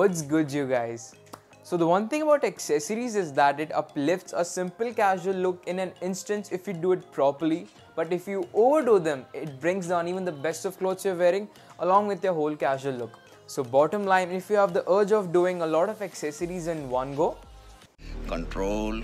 What's good, you guys? So the one thing about accessories is that it uplifts a simple casual look in an instant if you do it properly. But if you overdo them, it brings down even the best of clothes you're wearing along with your whole casual look. So bottom line, if you have the urge of doing a lot of accessories in one go, Control,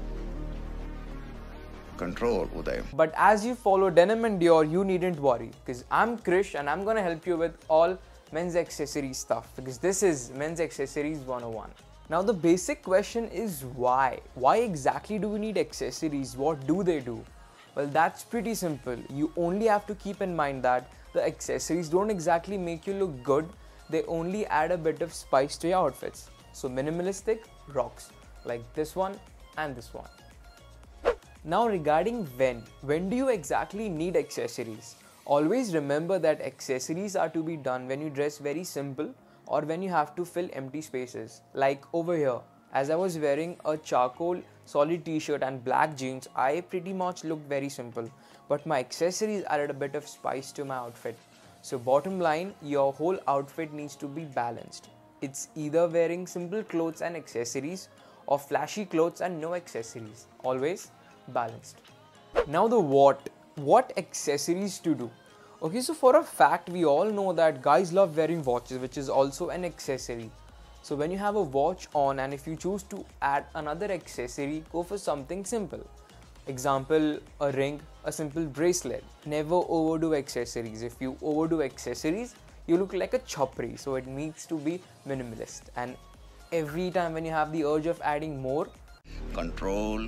Uday. but as you follow Denim and Dior, you needn't worry, because I'm Krish and I'm gonna help you with all men's accessory stuff, because this is Men's Accessories 101. Now the basic question is why? Why exactly do we need accessories? What do they do? Well, that's pretty simple. You only have to keep in mind that the accessories don't exactly make you look good, they only add a bit of spice to your outfits. So minimalistic rocks, like this one and this one. Now regarding when do you exactly need accessories? Always remember that accessories are to be done when you dress very simple or when you have to fill empty spaces. Like over here, as I was wearing a charcoal solid t-shirt and black jeans, I pretty much looked very simple, but my accessories added a bit of spice to my outfit. So bottom line, your whole outfit needs to be balanced. It's either wearing simple clothes and accessories or flashy clothes and no accessories. Always balanced. Now the what accessories to do. Okay, so for a fact we all know that guys love wearing watches, which is also an accessory. So when you have a watch on and if you choose to add another accessory, go for something simple. Example, a ring, a simple bracelet. Never overdo accessories. If you overdo accessories, you look like a chopri. So it needs to be minimalist. And every time when you have the urge of adding more, Control.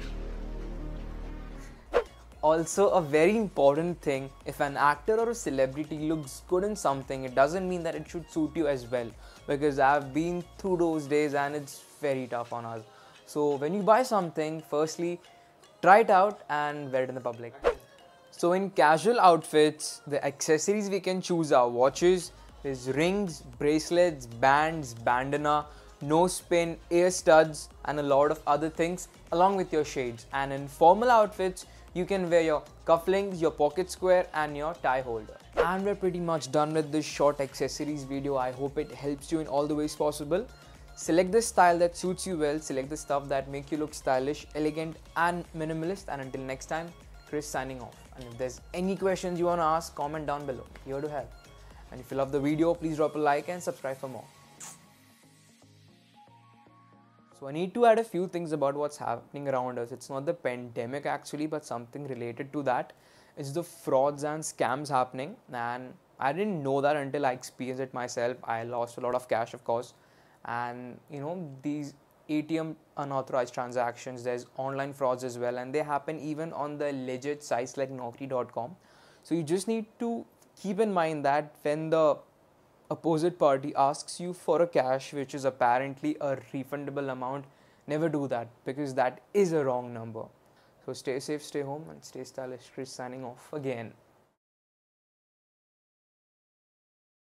also, a very important thing, if an actor or a celebrity looks good in something, it doesn't mean that it should suit you as well, because I've been through those days and it's very tough on us. So when you buy something, firstly, try it out and wear it in the public. So in casual outfits, the accessories we can choose are watches, there's rings, bracelets, bands, bandana, nose pin, ear studs, and a lot of other things along with your shades. And in formal outfits, you can wear your cufflinks, your pocket square, and your tie holder. And we're pretty much done with this short accessories video. I hope it helps you in all the ways possible. Select the style that suits you well, select the stuff that make you look stylish, elegant, and minimalist. And until next time, Chris signing off. And if there's any questions you want to ask, comment down below. Here to help. And if you love the video, please drop a like and subscribe for more. So I need to add a few things about what's happening around us. It's not the pandemic actually, but something related to that. It's the frauds and scams happening, and I didn't know that until I experienced it myself. I lost a lot of cash, of course, and these ATM unauthorized transactions, there's online frauds as well, and they happen even on the legit sites like Naukri.com. So you just need to keep in mind that when the opposite party asks you for a cash which is apparently a refundable amount, never do that, because that is a wrong number. So stay safe, stay home, and stay stylish. Chris signing off again.